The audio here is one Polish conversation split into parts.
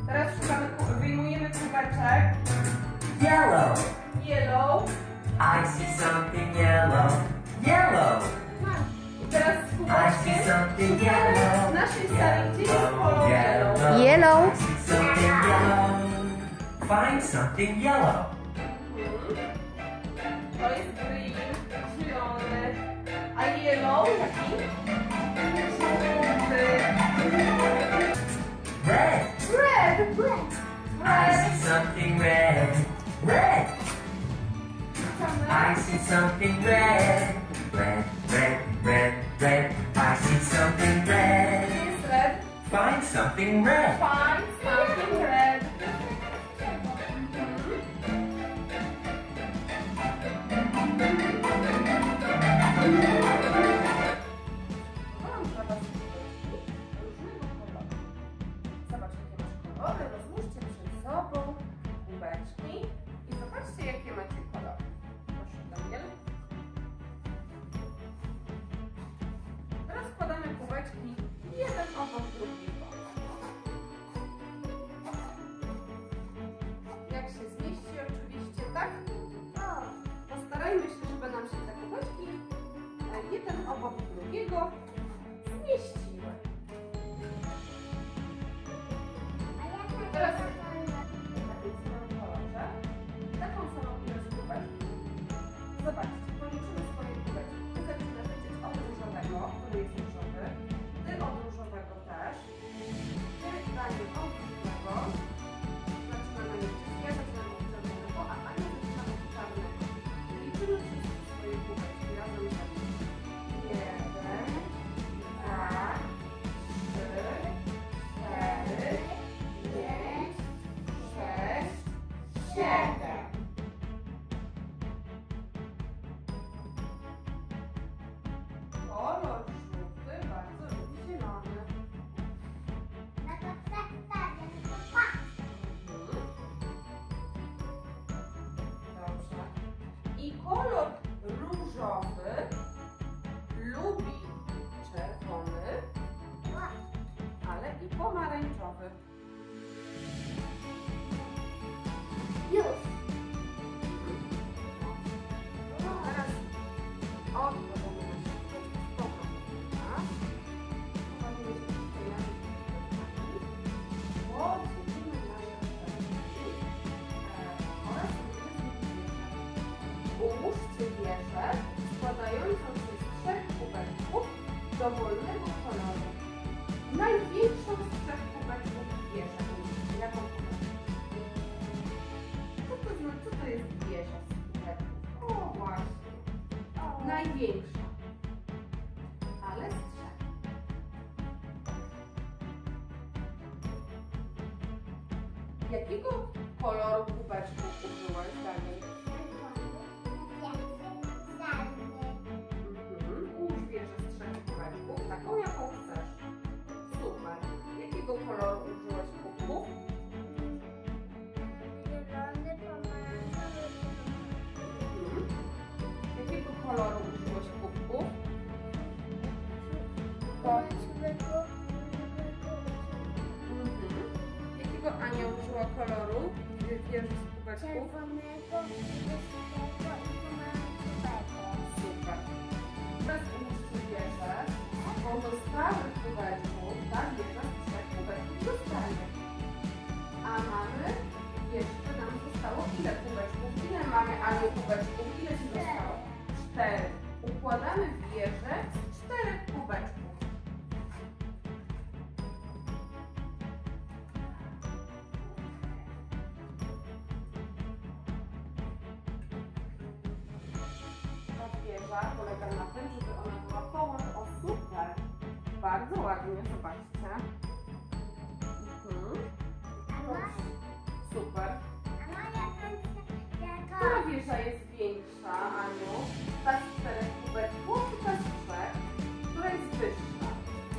Teraz szukamy, wyjmujemy kubeczek. Yellow. Yellow. I see something yellow. Yellow. I teraz z kubeczkiem Yellow. w naszej sali, gdzie jest kolor yellow. Yellow. I see something yellow. Find something yellow. To jest green, zielony. A yellow jaki? Red. Red. I Red. see something red. Red. I see something red. Red, red, red, red. I see something red. Gdzie jest red? Find something red. Find something red. Mam dla was różnego koloru. Zobaczcie, jakie macie kolory. Rozłóżcie przed sobą kubeczki i zobaczcie, jakie macie kolory. Proszę, Daniel. Rozkładamy kubeczki jeden obok drugiego. Jak się zmieści oczywiście, tak? Postarajmy się, żeby nam się te kubeczki jeden obok drugiego zmieściły. Teraz w takim samym kolorze, taką samą ilość kubeczków. Zobaczcie, policzymy swoje kubeczki. Ty zaczynasz lecieć od różowego, który jest różowy. Ty od różowego też. Ty, Daniel, od różowego. Zaczynamy liczyć. Ja zaczynam od czerwonego, a Ania zaczyna od czarnego. Liczymy wszystkie swoje kubeczki razem z Anią. 1, 2, 3, 4, 5, 6, 7. Kolor żółty bardzo lubi zielony. Dobrze. I kolor różowy lubi czerwony, ale i pomarańczowy. Teraz odkładamy nasze kubeczki z powrotem. Chowamy się tutaj na podzielimy nasze kubeczki oraz ułóżcie wieżę składającą się z 3 kubeczków dowolnego koloru. Największą z 3 kubeczków wieżę. Jaką kubeczkę? Co to jest wieża z kubeczków? O właśnie. Największa. Ale z 3. Jakiego koloru kubeczków użyłaś, Daniel? Ułóż wieżę z 3 kubeczków, taką jaką chcesz. Super. Jakiego koloru użyłaś kubków? Jakiego koloru użyłaś kubków? Jakiego Ania użyła koloru wieży z kubeczków? Czerwonego, niebieskiego i pomarańczowego. Super. Teraz ułóżcie wieżę z pozostałych kubeczków, tak? Wieża z 3 kubeczków zostanie. A mamy, jeszcze nam zostało ile kubeczków? Ile mamy, Aniu, kubeczków? Ile ci zostało? 4. Układamy wieżę z 4 kubeczków. Ta wieża polega na tym, żeby ona była połączona. O, super! Bardzo ładnie, zobaczcie. Super. Która wieża jest większa, Aniu? Ta z 4 kubeczków czy ta z 3? Która jest wyższa?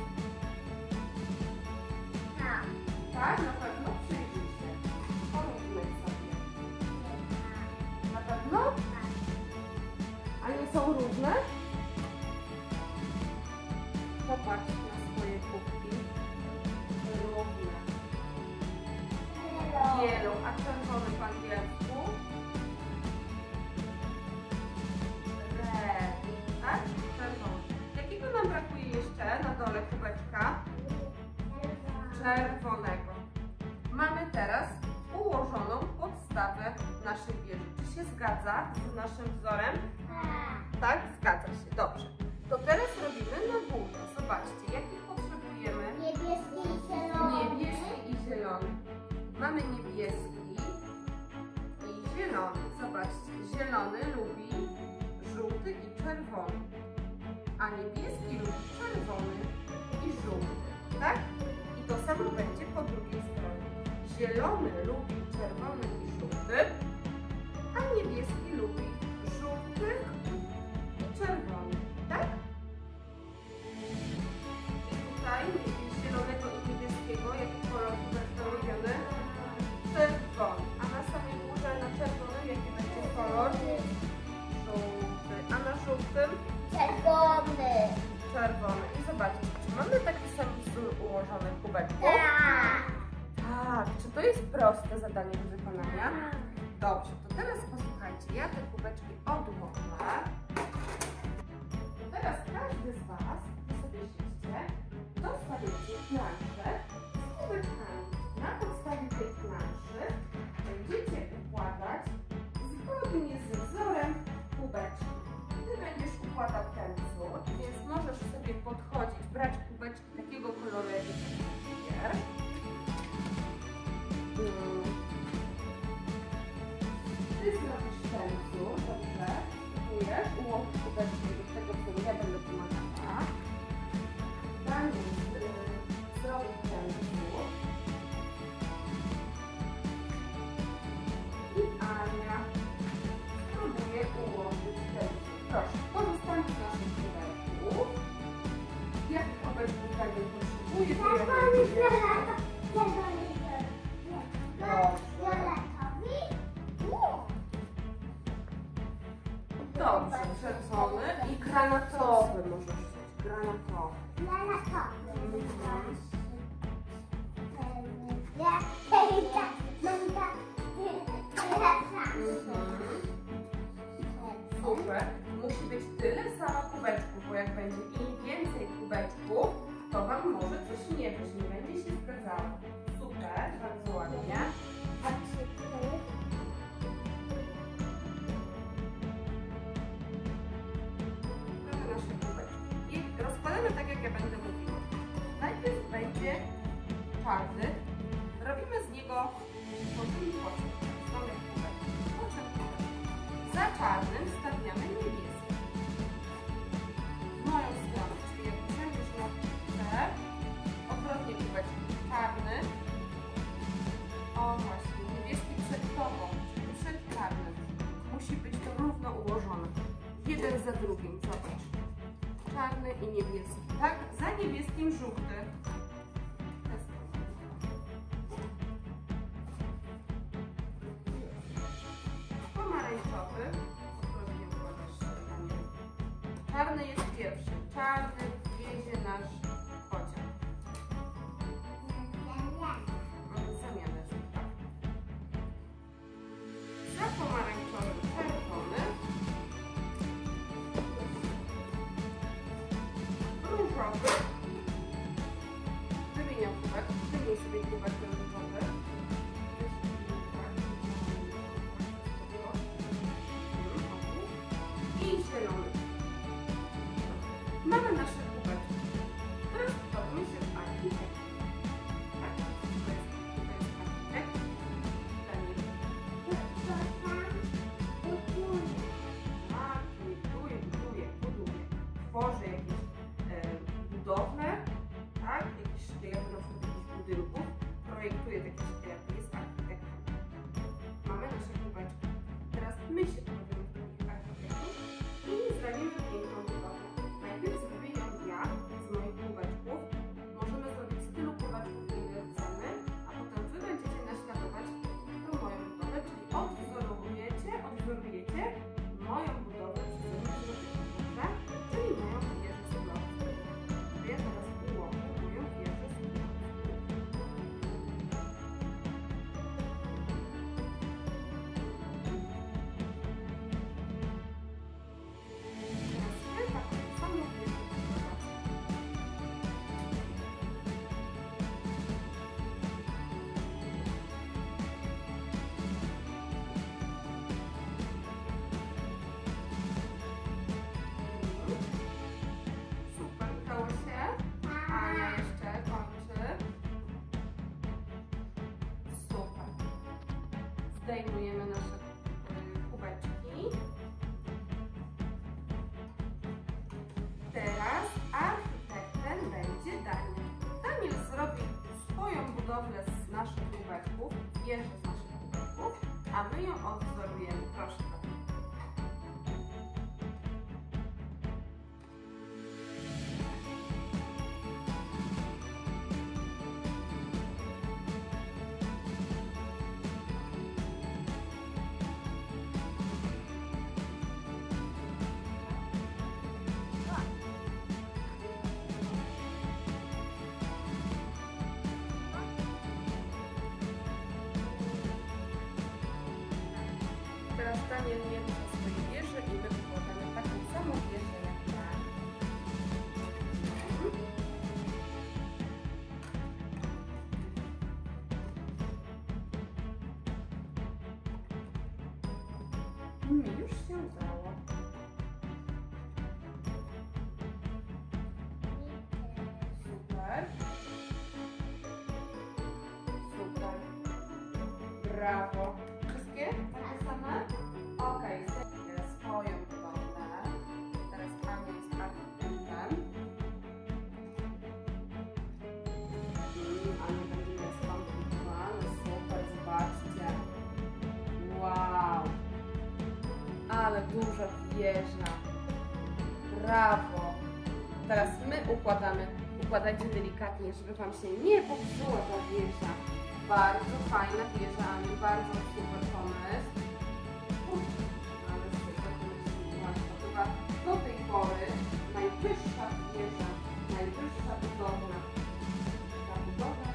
Tak, na pewno przyjrzyj się. Porównaj sobie. Na pewno? A nie są różne? Popatrz na swoje kubki. Równe. czerwony po angielsku? Red. Tak? Czerwony. Jakiego nam brakuje jeszcze na dole kubeczka? Czerwonego. Mamy teraz ułożoną podstawę naszej wieży. Czy się zgadza z naszym wzorem? Tak? Zgadza się. Dobrze. To teraz robimy na górze. Zobaczcie, jakich potrzebujemy? Niebieski i zielony. Niebieski i zielony. Mamy niebieski i zielony. Zobaczcie, zielony lubi żółty i czerwony, a niebieski lubi czerwony i żółty. Tak? I to samo będzie po drugiej stronie. Zielony lubi czerwony i żółty, a niebieski lubi żółty i czerwony. Tak? I tutaj zielonego i niebieskiego, jaki kolor będzie robiony? Czerwony. A na samej górze na czerwonym jaki będzie kolor? Żółty. A na żółtym? Czerwony. Czerwony. I zobaczcie, czy mamy taki sam wzór ułożony w kubeczku? Tak. Czy to jest proste zadanie do wykonania? Dobrze, to teraz posłuchajcie, ja te kubeczki odłożę. Teraz każdy z Was, gdy sobie siedźcie, dostaniecie planszę z kubeczkami. Na podstawie tej planszy będziecie układać zgodnie z wzorem kubeczki. Ty będziesz układał ten wzór, więc możesz sobie podchodzić, brać kubeczki takiego koloru, jaki wier. Ty zrobisz ten wzór, dobrze? Spróbujesz ułożyć kubeczki do tego wzoru, ja będę pomagała. Daniel zrobi ten wzór. I Ania spróbuje ułożyć ten wzór. Proszę, pozostań w naszym kubeczku. Jaki kubeczek Daniel potrzebuje? Dobrze, czerwony i granatowy możesz chcieć. Granatowy. Super. Musi być tyle samo kubeczków, bo jak będzie im więcej kubeczków, to Wam może coś nie być, nie będzie się zgadzało. Super, bardzo ładnie. Mamy nasze kubeczki. I rozkładamy tak, jak ja będę mówiła. Najpierw będzie czarny. Robimy z niego tworzymy pociąg. Mamy kubeczki. Pociąg. Za czarnym stawiamy niebieski. W moją stronę, czyli jak przejdziesz na górze, odwrotnie kubeczki. Czarny. O właśnie, niebieski przed tobą, czyli przed czarnym. Musi być to równo ułożone. Jeden za drugim, zobacz. Czarny i niebieski, tak? Za niebieskim żółty. Pomarańczowy. Ostrożnie układasz się. Czarny jest pierwszy. Czarny wiezie nasz pociąg. Zamianę. Za pomarańczowym czerwony. Różowy. Wymieniam kubek. Wymień sobie kubek ten różowy. I zielony. Mamy nasze kubeczki. Teraz bawimy się w architekt. Tak, to jest architekt. Daniel. Tak, buduje. Tworzy jakieś budowle, tak? Jakieś szkielety, na przykład jakichś budynków. Projektuje takie szkielety, jest architektem. Mamy nasze kubeczki. Teraz my się bawimy w takich architektów i zrobimy piękną budowlę. Najpierw zrobię ją ja z moich kubeczków. Możemy zrobić z tylu kubeczków, ile chcemy, a potem wy będziecie naśladować tą moją budowlę, czyli odwzorujecie moją budowlę, czyli moją wieżę z bloku. Ja teraz ułożę moją wieżę z bloku. budowlę z naszych kubeczków, wieżę z naszych kubeczków, a my ją odwzorujemy. Proszę bardzo. Teraz Daniel nie rusza swojej wieży i my układamy taką samą wieżę jak ja. Już się udało. Super. Super. Brawo. Wszystkie? Takie same? Okej, teraz swoją budowlę. Teraz Ania jest architektem. Ania będzie miała skomplikowane. Super, zobaczcie. Wow. Ale duża wieża. Brawo. Teraz my układamy. Układajcie delikatnie, żeby Wam się nie popsuła ta wieża. Bardzo fajna wieża, Aniu, bardzo super pomysł. Ale super pomysł. To chyba do tej pory najwyższa wieża, najwyższa budowla. Ta budowla.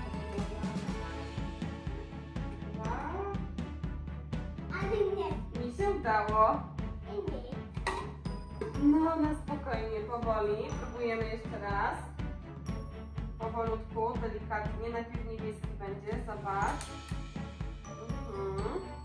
Wow. Ale nie. Mi się udało. Nie. No, na spokojnie, powoli. Próbujemy jeszcze raz. Powolutku, delikatnie. Najpierw niebieski będzie, zobacz.